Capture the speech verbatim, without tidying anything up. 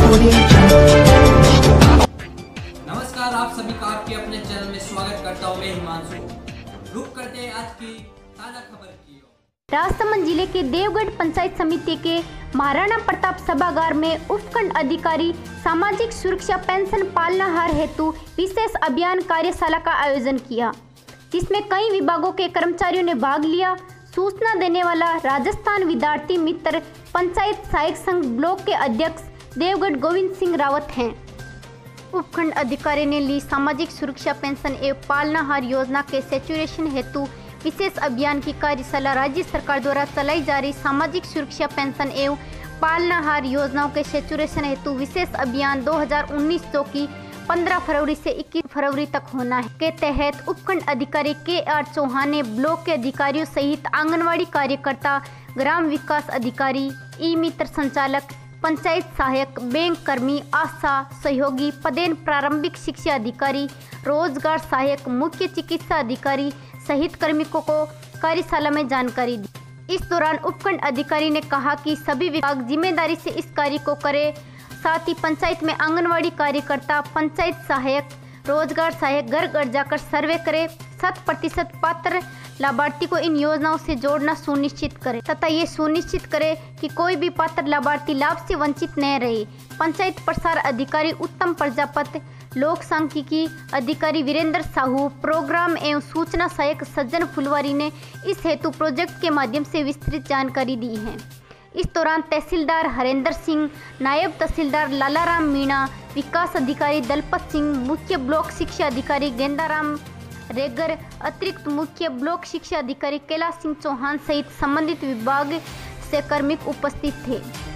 नमस्कार, आप सभी का आपके अपने चैनल में स्वागत करता हूँ मैं हिमांशु। रुक करते हैं आज की ताजा खबर की। राजसमंद जिले के देवगढ़ पंचायत समिति के महाराणा प्रताप सभागार में उपखंड अधिकारी सामाजिक सुरक्षा पेंशन पालनाहार हेतु विशेष अभियान कार्यशाला का आयोजन किया, जिसमें कई विभागों के कर्मचारियों ने भाग लिया। सूचना देने वाला राजस्थान विद्यार्थी मित्र पंचायत सहायक संघ ब्लॉक के अध्यक्ष देवगढ़ गोविंद सिंह रावत हैं। उपखंड अधिकारी ने ली सामाजिक सुरक्षा पेंशन एवं पालनाहार योजना के सैचुरेशन हेतु विशेष अभियान की कार्यशाला राज्य सरकार द्वारा चलाई जा रही सामाजिक सुरक्षा पेंशन एवं पालनाहार योजनाओं के सैचुरेशन हेतु विशेष अभियान दो हज़ार उन्नीस जो की पंद्रह फरवरी से इक्कीस फरवरी तक होना है के तहत उपखंड अधिकारी के आर चौहान ने ब्लॉक के अधिकारियों सहित आंगनवाड़ी कार्यकर्ता, ग्राम विकास अधिकारी, ई मित्र संचालक, पंचायत सहायक, बैंक कर्मी, आशा सहयोगी, पदेन प्रारंभिक शिक्षा अधिकारी, रोजगार सहायक, मुख्य चिकित्सा अधिकारी सहित कार्मिकों को कार्यशाला में जानकारी दी। इस दौरान उपखंड अधिकारी ने कहा कि सभी विभाग जिम्मेदारी से इस कार्य को करें, साथ ही पंचायत में आंगनवाड़ी कार्यकर्ता, पंचायत सहायक, रोजगार सहायक घर घर जाकर सर्वे करें, शत प्रतिशत पात्र लाभार्थी को इन योजनाओं से जोड़ना सुनिश्चित करें तथा ये सुनिश्चित करें कि कोई भी पात्र लाभार्थी लाभ से वंचित न रहे। पंचायत प्रसार अधिकारी उत्तम प्रजापति, लोक सांख्यिकी अधिकारी वीरेंद्र साहू, प्रोग्राम एवं सूचना सहायक सज्जन फुलवारी ने इस हेतु प्रोजेक्ट के माध्यम से विस्तृत जानकारी दी है। इस दौरान तहसीलदार हरेंद्र सिंह, नायब तहसीलदार लालाराम मीणा, विकास अधिकारी दलपत सिंह, मुख्य ब्लॉक शिक्षा अधिकारी गेंदाराम रेगर, अतिरिक्त मुख्य ब्लॉक शिक्षा अधिकारी कैलाश सिंह चौहान सहित संबंधित विभाग से कार्मिक उपस्थित थे।